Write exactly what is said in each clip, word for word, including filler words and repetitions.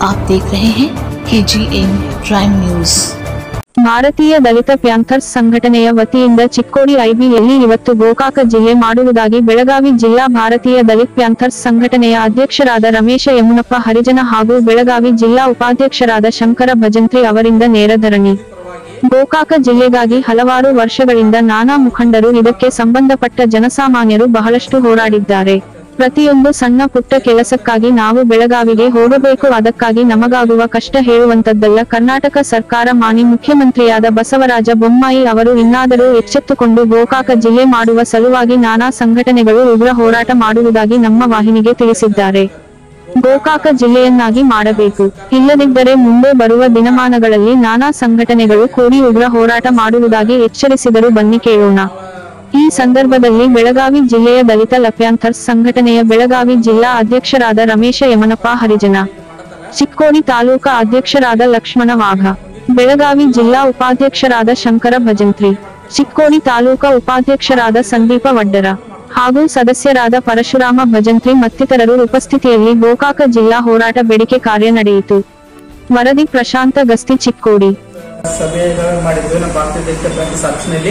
आप देख रहे हैं ಕೆಜಿಎನ್ ಪ್ರೈಮ್ ನ್ಯೂಸ್। ಭಾರತೀಯ ದಲಿತ ಪ್ಯಾಂಥರ್ಸ್ ಸಂಘಟನೆಯ ವತಿಯಿಂದ ಚಿಕ್ಕೋಡಿ ಐಬಿಯಲ್ಲಿ ಇವತ್ತು ಗೋಕಾಕ ಜಿಲ್ಲೆ ಮಾಡುವುದಾಗಿ ಬೆಳಗಾವಿ ಜಿಲ್ಲಾ ಭಾರತೀಯ ದಲಿತ ಪ್ಯಾಂಥರ್ಸ್ ಸಂಘಟನೆಯ ಅಧ್ಯಕ್ಷರಾದ ರಮೇಶ ಯಮುನಪ್ಪ ಹರಿಜನ ಹಾಗೂ ಬೆಳಗಾವಿ ಜಿಲ್ಲಾ ಉಪಾಧ್ಯಕ್ಷರಾದ ಶಂಕರ ಭಜಂತ್ರಿ ಅವರಿಂದ ನೇರ ಧರಣಿ। ಗೋಕಾಕ ಜಿಲ್ಲೆಗಾಗಿ ಹಲವಾರು ವರ್ಷಗಳಿಂದ ನಾನಾ ಮುಖಂಡರು ಇದಕ್ಕೆ ಸಂಬಂಧಪಟ್ಟ ಜನಸಾಮಾನ್ಯರು ಬಹಳಷ್ಟು ಹೋರಾಡಿದ್ದಾರೆ। ಪ್ರತಿಯೊಂದು ಸಣ್ಣ ಪುಟ್ಟ ಕೆಲಸಕ್ಕಾಗಿ ನಾವು ಬೆಳಗಾವಿಗೆ ಹೋಗಬೇಕು, ಅದಕ್ಕಾಗಿ ನಮಗಾಗುವ ಕಷ್ಟ ಹೇಳುವಂತದ್ದಲ್ಲ। ಕರ್ನಾಟಕ ಸರ್ಕಾರ ಮಾನ್ಯ ಮುಖ್ಯಮಂತ್ರಿಯಾದ ಬಸವರಾಜ ಬೊಮ್ಮಾಯಿ ಅವರು ಇನ್ನಾದರೂ ಎಚ್ಚೆತ್ತುಕೊಂಡು ಗೋಕಾಕ ಜಿಲ್ಲೆ ಮಾಡುವ ಸಲುವಾಗಿ ನಾನಾ ಸಂಘಟನೆಗಳು ಉಗ್ರ ಹೋರಾಟ ಮಾಡುವುದಾಗಿ ನಮ್ಮ ವಾಹಿನಿಗೆ ತಿಳಿಸಿದ್ದಾರೆ। ಗೋಕಾಕ ಜಿಲ್ಲೆಯನ್ನಾಗಿ ಮಾಡಬೇಕು, ಇಲ್ಲದಿದ್ದರೆ ಮುಂದೆ ಬರುವ ದಿನಮಾನಗಳಲ್ಲಿ ನಾನಾ ಸಂಘಟನೆಗಳು ಕೂಡಿ ಉಗ್ರ ಹೋರಾಟ ಮಾಡುವುದಾಗಿ ಎಚ್ಚರಿಸಿದರು। ಬನ್ನಿ ಕೇಳೋಣ। ಈ ಸಂದರ್ಭದಲ್ಲಿ ಬೆಳಗಾವಿ ಜಿಲ್ಲೆಯ ದಲಿತ ಪ್ಯಾಂಥರ್ಸ್ ಸಂಘಟನೆಯ ಬೆಳಗಾವಿ ಜಿಲ್ಲಾ ಅಧ್ಯಕ್ಷರಾದ ರಮೇಶ ಯಮನಪ್ಪ ಹರಿಜನ, ಚಿಕ್ಕೋಡಿ ತಾಲೂಕಾ ಅಧ್ಯಕ್ಷರಾದ ಲಕ್ಷ್ಮಣ ವಾಘ, ಬೆಳಗಾವಿ ಜಿಲ್ಲಾ ಉಪಾಧ್ಯಕ್ಷರಾದ ಶಂಕರ ಭಜಂತ್ರಿ, ಚಿಕ್ಕೋಡಿ ತಾಲೂಕಾ ಉಪಾಧ್ಯಕ್ಷರಾದ ಸಂದೀಪ ವಡ್ಡರ ಹಾಗೂ ಸದಸ್ಯರಾದ ಪರಶುರಾಮ ಭಜಂತ್ರಿ ಮತ್ತಿತರರು ಉಪಸ್ಥಿತಿಯಲ್ಲಿ ಗೋಕಾಕ ಜಿಲ್ಲಾ ಹೋರಾಟ ಬೇಡಿಕೆ ಕಾರ್ಯ ನಡೆಯಿತು। ವರದಿ ಪ್ರಶಾಂತ ಗಸ್ತಿ, ಚಿಕ್ಕೋಡಿ। ಸಭೆಗಳನ್ನು ಮಾಡಿದ್ವಿ ನಮ್ಮ ಭಾರತೀಯ ದಲಿತ ಪ್ಯಾಂಥರ್ಸ್ ಸಾಕ್ಷಿನಲ್ಲಿ।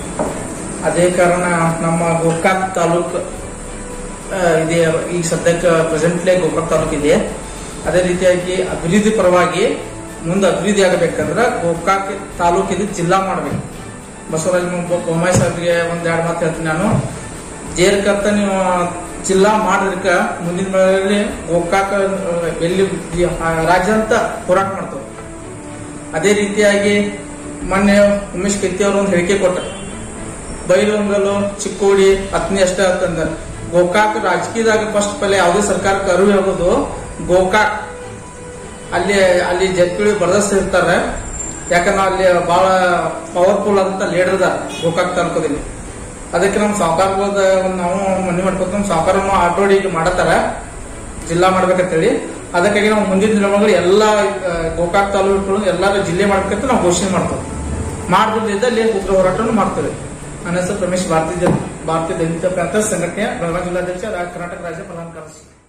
ಅದೇ ಕಾರಣ ನಮ್ಮ ಗೋಕಾಕ್ ತಾಲೂಕ್ ಇದೆ, ಈ ಸದ್ಯಕ್ಕೆ ಪ್ರೆಸೆಂಟ್ಲಿ ಗೋಕಾಕ್ ತಾಲೂಕ್ ಇದೆ। ಅದೇ ರೀತಿಯಾಗಿ ಅಭಿವೃದ್ಧಿ ಪರವಾಗಿ ಮುಂದೆ ಅಭಿವೃದ್ಧಿ ಆಗಬೇಕಂದ್ರೆ ಗೋಕಾಕ್ ತಾಲೂಕಿಗೆ ಜಿಲ್ಲಾ ಮಾಡಬೇಕು। ಬಸವರಾಜ ಬೊಮ್ಮಾಯಿ ಸಾಹೇಬ್ಗೆ ಒಂದ್ ಎರಡು ಮಾತು ಹೇಳ್ತೀನಿ ನಾನು, ಜೇರ್ಕಂತ ನೀವು ಜಿಲ್ಲಾ ಮಾಡಿದ್ರಕ ಮುಂದಿನ ದಿನಗಳಲ್ಲಿ ಗೋಕಾಕ್ ಎಲ್ಲಿ ರಾಜ್ಯ ಅಂತ ಹೋರಾಟ ಮಾಡ್ತಾವ। ಅದೇ ರೀತಿಯಾಗಿ ಮೊನ್ನೆ ಉಮೇಶ್ ಕತ್ತಿ ಅವರು ಒಂದು ಹೇಳಿಕೆ ಕೊಟ್ಟ, ಬೈಲೊಂಗಲು ಚಿಕ್ಕೋಡಿ ಹತ್ತನೇ ಅಷ್ಟೇ ಅಂತಂದ ಗೋಕಾಕ್ ರಾಜಕೀಯದಾಗ ಫಸ್ಟ್ ಪಲ್ಲೆ ಯಾವುದೇ ಸರ್ಕಾರಕ್ಕೆ ಅರಿವು ಆಗೋದು ಗೋಕಾಕ್, ಅಲ್ಲಿ ಅಲ್ಲಿ ಜಟ್ಕಿಳಿ ಬರದಸ್ತ ಇರ್ತಾರೆ, ಯಾಕಂದ್ರೆ ಅಲ್ಲಿ ಬಹಳ ಪವರ್ಫುಲ್ ಅಂತ ಲೀಡರ್ ಅದ ಗೋಕಾಕ್ ತಾಲೂಕದಲ್ಲಿ। ಅದಕ್ಕೆ ನಮ್ಮ ಸಾವುಕಾರದ ನಾವು ಮನೆ ಮಾಡ್ಕೊತ ನಮ್ಮ ಸಾವುಕಾರ ಆಟೋಡಿಗೆ ಮಾಡತ್ತಾರ ಜಿಲ್ಲಾ ಮಾಡ್ಬೇಕಂತೇಳಿ। ಅದಕ್ಕಾಗಿ ನಾವು ಮುಂದಿನ ದಿನಗಳಲ್ಲಿ ಎಲ್ಲಾ ಗೋಕಾಕ್ ತಾಲೂಕುಗಳು ಎಲ್ಲಾರು ಜಿಲ್ಲೆ ಮಾಡ್ಬೇಕಂತ ನಾವು ಘೋಷಣೆ ಮಾಡ್ತೇವೆ। ಮಾಡದಿದ್ದಲ್ಲಿ ಉಗ್ರ ಹೋರಾಟ ಮಾಡ್ತೇವೆ। ನನ್ನ ಹೆಸರು ರಮೇಶ್, ಭಾರತೀಯ ಭಾರತೀಯ ದಲಿತ ಪ್ಯಾಂಥರ್ಸ್ ಸಂಘಟನೆಯ ಬೆಳಗಾವಿ ಜಿಲ್ಲಾಧ್ಯಕ್ಷ, ಕರ್ನಾಟಕ ರಾಜ್ಯ ಪ್ರಧಾನ ಕಾರ್ಯದರ್ಶಿ।